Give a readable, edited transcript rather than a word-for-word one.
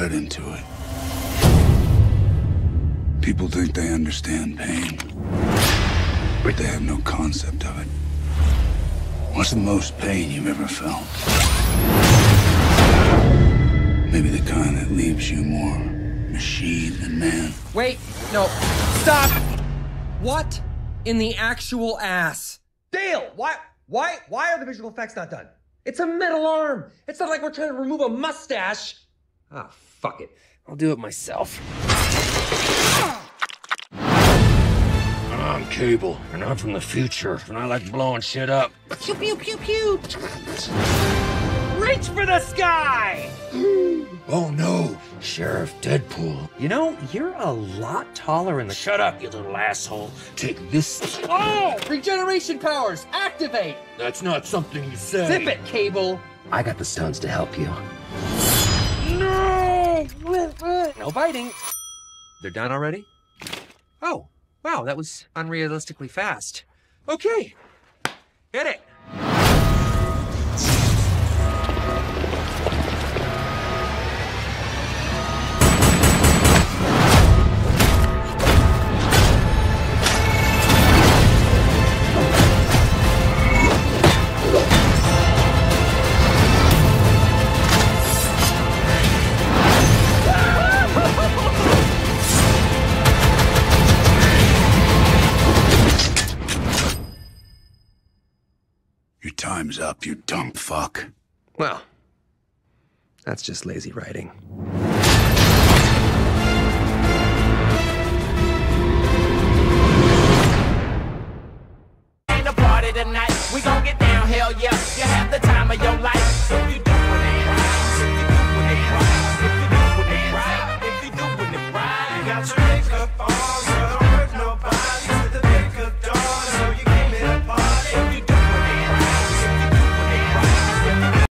led into it. People think they understand pain, but they have no concept of it. What's the most pain you've ever felt? Maybe the kind that leaves you more machine than man. Wait, no, stop! What in the actual ass? Dale, why are the visual effects not done? It's a metal arm. It's not like we're trying to remove a mustache. Ah, fuck it. I'll do it myself. I'm Cable, and I'm from the future, and I like blowing shit up. Pew, pew, pew, pew. Reach for the sky! Oh no, Sheriff Deadpool. You know, you're a lot taller in the... Shut up, you little asshole. Take this. Oh! Regeneration powers, activate! That's not something you say. Zip it, Cable! I got the stones to help you. No! No biting. They're done already? Oh, wow, that was unrealistically fast. Okay, hit it. Your time's up, you dumb fuck. Well, that's just lazy writing.